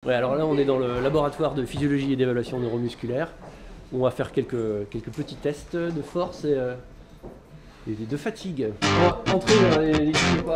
Ouais, alors là on est dans le laboratoire de physiologie et d'évaluation neuromusculaire où on va faire quelques petits tests de force et de fatigue. On va entrer dans les pas.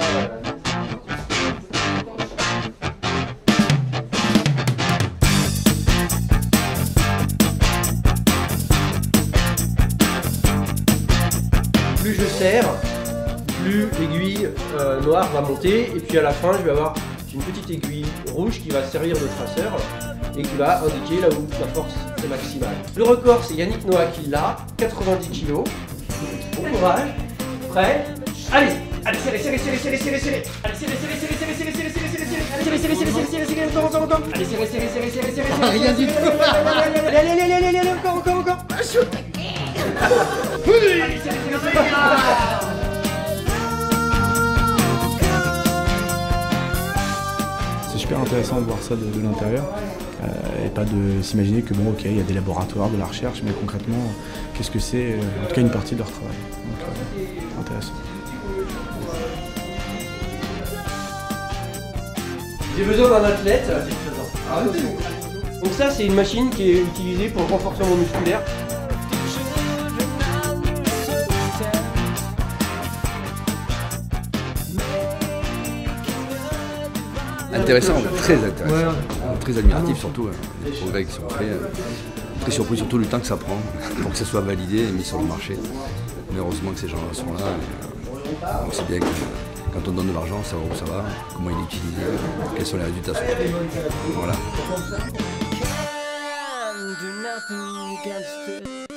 Plus je serre, plus l'aiguille noire va monter et puis à la fin je vais avoir une petite aiguille rouge qui va servir de traceur et qui va indiquer là où la force est maximale. Le record c'est Yannick Noah qui l'a, 90 kg. Bon courage, prêt, allez, allez serrez, serrez, serrez, serrez, serrez, serrez, allez serrez, serrez, serrez, serrez, serrez, serrez, serrez, serrez, allez serrez, serrez, serrez, serrez, serrez, encore, encore, encore, allez serrez, serrez, serrez, serrez, serrez, rien du tout, allez, allez, allez, allez, allez, encore, encore, encore, allez serrez, serrez, serrez, serrez. C'est super intéressant de voir ça de l'intérieur et pas de s'imaginer que bon ok il y a des laboratoires, de la recherche, mais concrètement qu'est-ce que c'est, en tout cas une partie de leur travail. Donc intéressant. J'ai besoin d'un athlète. Donc ça c'est une machine qui est utilisée pour le renforcement musculaire. Intéressant, très intéressant, très admiratif surtout, les progrès qui sont faits. Très surpris surtout du temps que ça prend pour que ça soit validé et mis sur le marché. Mais heureusement que ces gens-là sont là. On sait bien que quand on donne de l'argent, on sait où ça va, comment il est utilisé, quels sont les résultats. Voilà.